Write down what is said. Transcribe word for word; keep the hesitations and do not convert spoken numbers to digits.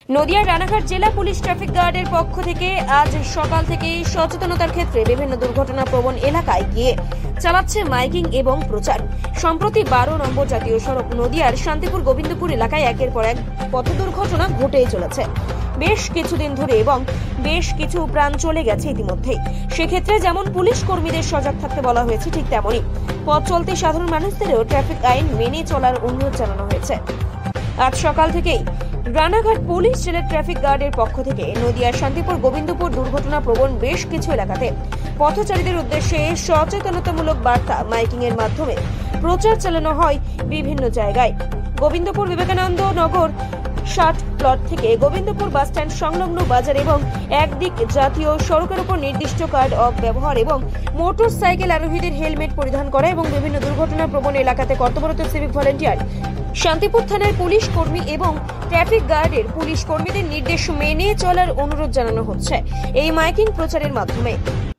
নদিয়ার রানাঘাট জেলা police traffic গার্ডের পক্ষ থেকে আজ সকাল থেকে সচেতনতার ক্ষেত্রে বিভিন্ন দুর্ঘটনা প্রবণ এলাকায় গিয়ে চালাচ্ছে মাইকিং এবং প্রচার। সম্প্রতি বারো নম্বর জাতীয় সড়ক নদিয়ার শান্তিপুর গোবিন্দপুর এলাকায় একের পর এক পথ দুর্ঘটনা ঘটেই চলেছে বেশ কিছুদিন ধরে এবং বেশ কিছু প্রাণ চলে গেছে ইতিমধ্যেই। সেক্ষেত্রে যেমন পুলিশ কর্মীদের সজাগ থাকতে বলা হয়েছে, ঠিক তেমনই পথ চলতে সাধারণ মানুষদেরও ট্রাফিক আইন মেনে চলার অনুরোধ জানানো হয়েছে। আজ সকাল থেকেই রানাঘাট পুলিশ জেলার ট্রাফিক গার্ডের পক্ষ থেকে নদিয়ার শান্তিপুর গোবিন্দপুর দুর্ঘটনা প্রবণ বেশ কিছু এলাকাতে পথচারীদের উদ্দেশ্যে সচেতনতামূলক বার্তা মাইকিং এর মাধ্যমে প্রচার চালানো হয় বিভিন্ন জায়গায়। গোবিন্দপুর বিবেকানন্দ নগর ষাট প্লট থেকে গোবিন্দপুর বাসস্ট্যান্ড সংলগ্ন বাজার এবং একদিক জাতীয় সড়কের উপর নির্দিষ্ট কার্ড অফ ব্যবহার এবং মোটর সাইকেল আরোহীদের হেলমেট পরিধান করা এবং বিভিন্ন দুর্ঘটনা প্রবণ এলাকাতে কর্তব্যরত সিভিক ভলেন্টিয়ার, শান্তিপুর থানার পুলিশ কর্মী এবং ট্রাফিক গার্ডের পুলিশ কর্মীদের নির্দেশ মেনে চলার অনুরোধ জানানো হচ্ছে এই মাইকিং প্রচারের মাধ্যমে।